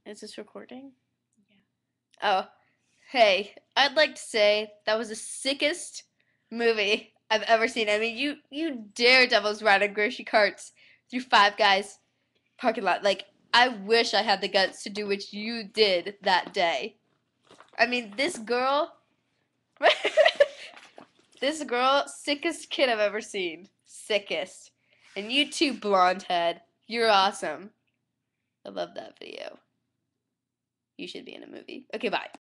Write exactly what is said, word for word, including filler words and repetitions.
Is this recording? Yeah. Oh, hey, I'd like to say that was the sickest movie I've ever seen. I mean, you you daredevils riding grocery carts through Five Guys parking lot. Like, I wish I had the guts to do what you did that day. I mean, this girl, this girl, sickest kid I've ever seen. Sickest. And you too, blonde head. You're awesome. I love that video. You should be in a movie. Okay, bye.